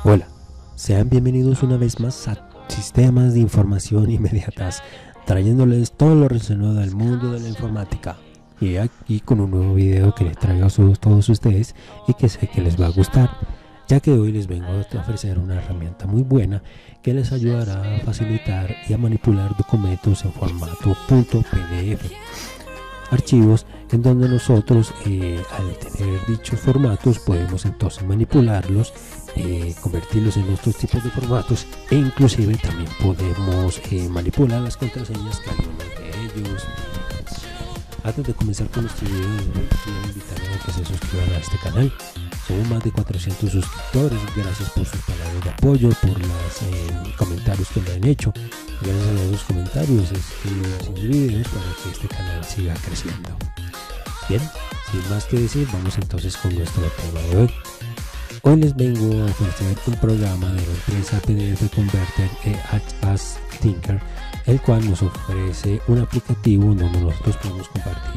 Hola, sean bienvenidos una vez más a Sistemas de Información Inmediatas, trayéndoles todo lo relacionado al mundo de la informática. Y aquí con un nuevo video que les traigo a todos ustedes y que sé que les va a gustar, ya que hoy les vengo a ofrecer una herramienta muy buena que les ayudará a facilitar y a manipular documentos en formato .pdf. Archivos en donde nosotros al tener dichos formatos podemos entonces manipularlos, convertirlos en otros tipos de formatos e inclusive también podemos manipular las contraseñas que algunos de ellos. Antes de comenzar con este video, quiero invitarles a que se suscriban a este canal. Somos más de 400 suscriptores. Gracias por sus palabras de apoyo, por los comentarios que me han hecho. Gracias a esos comentarios estoy haciendo videos para que este canal siga creciendo. Bien, sin más que decir, vamos entonces con nuestro tema de hoy. Hoy les vengo a ofrecer un programa de la empresa PDF Converter as Thinker, el cual nos ofrece un aplicativo donde nosotros podemos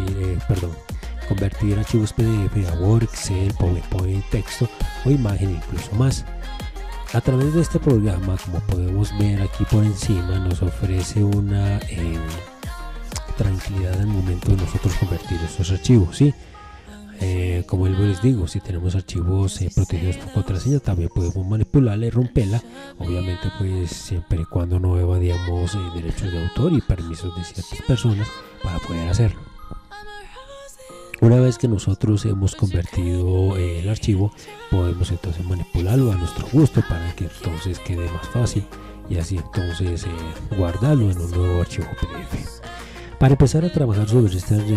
convertir archivos PDF a Word, Excel, PowerPoint, texto o imagen, incluso más. A través de este programa, como podemos ver aquí por encima, nos ofrece una tranquilidad al momento de nosotros convertir estos archivos, ¿sí? Como les digo, si tenemos archivos protegidos por contraseña, también podemos manipularla y romperla, obviamente pues siempre y cuando no evadamos derechos de autor y permisos de ciertas personas para poder hacerlo. Una vez que nosotros hemos convertido el archivo, podemos entonces manipularlo a nuestro gusto para que entonces quede más fácil y así entonces guardarlo en un nuevo archivo PDF. Para empezar a trabajar sobre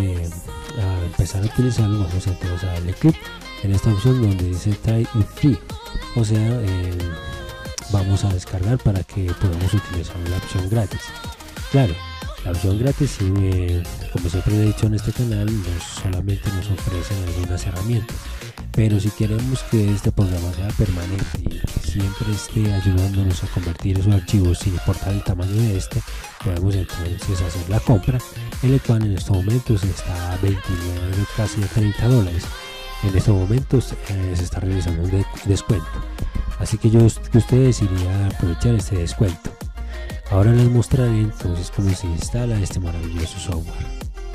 a empezar a utilizarlo, vamos entonces a darle clic en esta opción donde dice Try It Free, o sea, vamos a descargar para que podamos utilizar la opción gratis. Claro, la opción gratis, como siempre he dicho en este canal, solamente nos ofrecen algunas herramientas, pero si queremos que este programa sea permanente y que siempre esté ayudándonos a convertir esos archivos sin importar el tamaño de podemos entonces hacer la compra, en el cual en estos momentos está a 29, casi a $30. En estos momentos se está realizando un descuento, así que ustedes irían a aprovechar este descuento. Ahora les mostraré entonces cómo se instala este maravilloso software.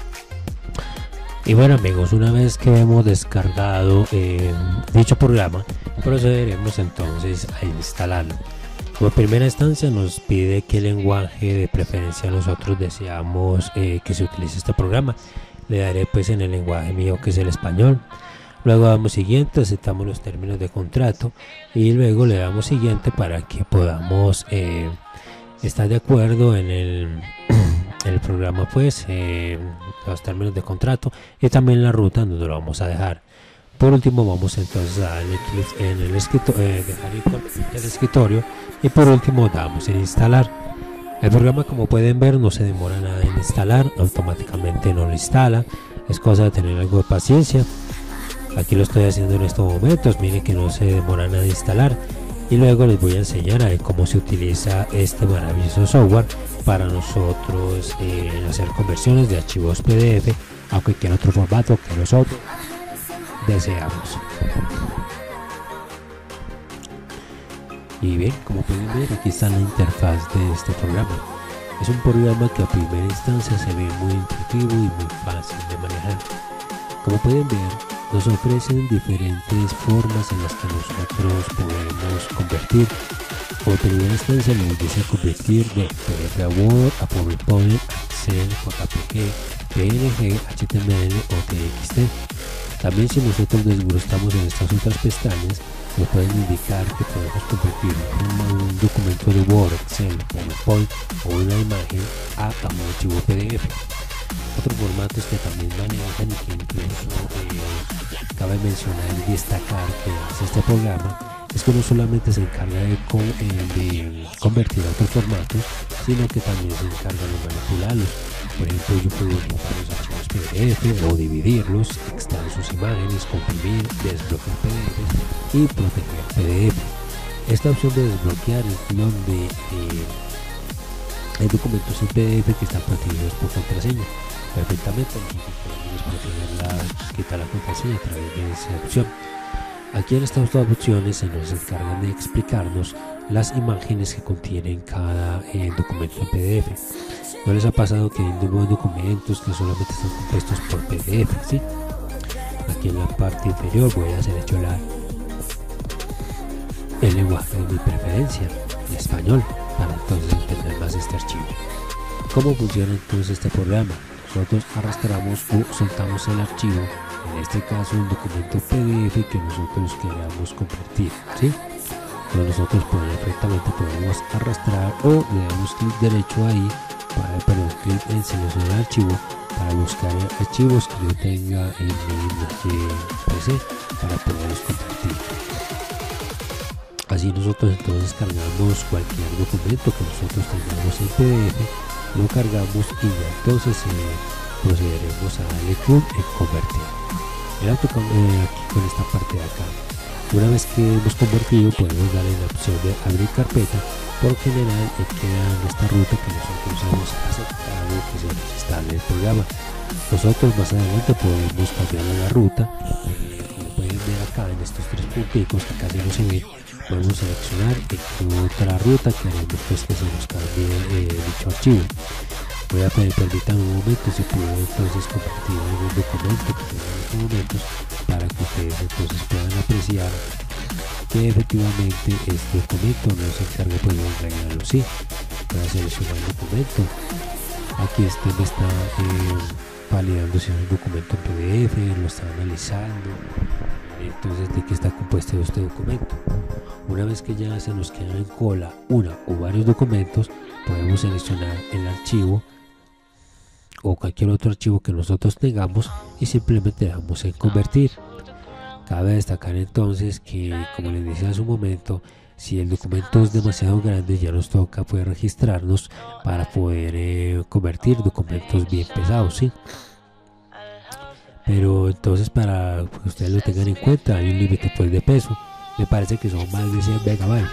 Y bueno amigos, una vez que hemos descargado dicho programa, procederemos entonces a instalarlo. Como primera instancia nos pide qué lenguaje de preferencia nosotros deseamos que se utilice este programa. Le daré pues en el lenguaje mío, que es el español. Luego damos siguiente, aceptamos los términos de contrato y luego le damos siguiente para que podamos estar de acuerdo en el programa, pues los términos de contrato y también la ruta donde lo vamos a dejar. Por último vamos entonces a darle clic en el escritorio y por último damos en instalar. El programa, como pueden ver, no se demora nada en instalar, automáticamente no lo instala, es cosa de tener algo de paciencia. Aquí lo estoy haciendo en estos momentos, miren que no se demora nada en instalar. Y luego les voy a enseñar a ver cómo se utiliza este maravilloso software para nosotros hacer conversiones de archivos PDF a cualquier otro formato que nosotros deseamos. Y bien, como pueden ver, aquí está la interfaz de este programa. Es un programa que a primera instancia se ve muy intuitivo y muy fácil de manejar. Como pueden ver, nos ofrecen diferentes formas en las que nosotros podemos convertir. Por primera instancia nos dice convertir de PDF a Word, a PowerPoint, Excel, JPG, PNG, HTML o TXT. También, si nosotros desglosamos en estas otras pestañas, nos pueden indicar que podemos convertir un documento de Word, Excel, PowerPoint o una imagen a un archivo PDF. Otros formatos que también manejan y que incluso cabe mencionar y destacar que hace este programa es que no solamente se encarga de convertir a otros formatos, sino que también se encarga de manipularlos. Por ejemplo, yo puedo montar los archivos PDF o dividirlos, extraer sus imágenes, comprimir, desbloquear PDF y proteger PDF. Esta opción de desbloquear es donde hay documentos en PDF que están protegidos por contraseña. Perfectamente, nosotros podemos quitar la contraseña a través de esa opción. Aquí en estas dos opciones se nos encargan de explicarnos las imágenes que contienen cada documento en PDF. ¿No les ha pasado que hay documentos que solamente están compuestos por PDF? ¿Sí? Aquí en la parte inferior voy a seleccionar el lenguaje de mi preferencia, el español, para entonces entender más este archivo. ¿Cómo funciona entonces este programa? Nosotros arrastramos o soltamos el archivo, en este caso un documento PDF que nosotros queramos convertir, ¿sí? Pero nosotros perfectamente podemos arrastrar o le damos clic derecho ahí, clic en seleccionar archivo para buscar archivos que yo tenga en mi PC para poderlos convertir. Así nosotros entonces cargamos cualquier documento que nosotros tengamos en PDF, lo cargamos y ya entonces procederemos a darle clic en convertir. Aquí con esta parte de acá, una vez que hemos convertido podemos darle la opción de abrir carpeta. Por lo general queda en esta ruta que nosotros hemos aceptado que se nos instale el programa. Nosotros más adelante podemos cambiar la ruta. Como pueden ver acá en estos tres punticos que casi no se ven, podemos seleccionar otra ruta que haremos pues que se nos cambie dicho archivo. Voy a permitirme un momento si puedo entonces convertir algún documento que tenga en estos momentos para que ustedes entonces puedan apreciar que efectivamente este documento no se encarga pues de rellenarlo. Sí, voy a seleccionar el documento. Aquí este me está validando si es un documento en PDF, lo está analizando entonces de qué está compuesto este documento. Una vez que ya se nos quedan en cola una o varios documentos, podemos seleccionar el archivo o cualquier otro archivo que nosotros tengamos y simplemente damos en convertir. Cabe destacar entonces que, como les decía hace un momento, si el documento es demasiado grande ya nos toca pues registrarnos para poder convertir documentos bien pesados, ¿sí? Pero entonces, para que ustedes lo tengan en cuenta, hay un límite pues de peso. Me parece que son más de 100 megabytes,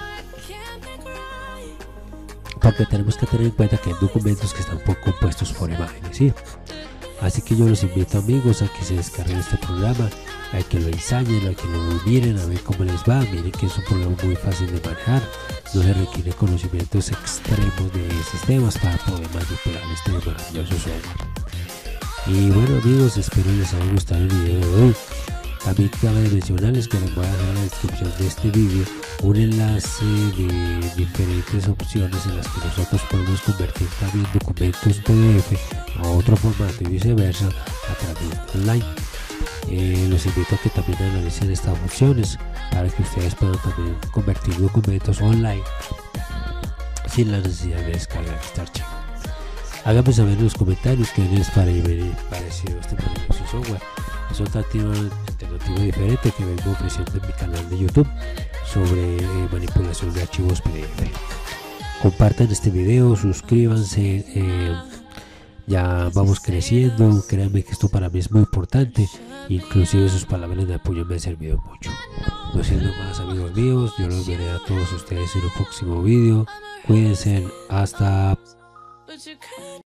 porque tenemos que tener en cuenta que hay documentos que están compuestos por imágenes, ¿sí? Así que yo los invito, amigos, a que se descarguen este programa, a que lo ensayen, a que lo miren, a ver cómo les va. Miren que es un programa muy fácil de manejar, no se requiere conocimientos extremos de sistemas para poder manipular este maravilloso software. Y bueno, amigos, espero les haya gustado el video de hoy. También cabe mencionarles que les voy a dejar en la descripción de este vídeo un enlace de diferentes opciones en las que nosotros podemos convertir también documentos PDF a otro formato y viceversa a través de online. Los invito a que también analicen estas opciones para que ustedes puedan también convertir documentos online sin la necesidad de descargar este archivo. Háganme saber en los comentarios qué les pareció este maravilloso software. Es otra alternativa diferente que vengo ofreciendo en mi canal de YouTube sobre manipulación de archivos PDF. Compartan este video, suscríbanse, ya vamos creciendo. Créanme que esto para mí es muy importante, inclusive sus palabras de apoyo me han servido mucho. No siendo más, amigos míos, yo los veré a todos ustedes en un próximo video. Cuídense, hasta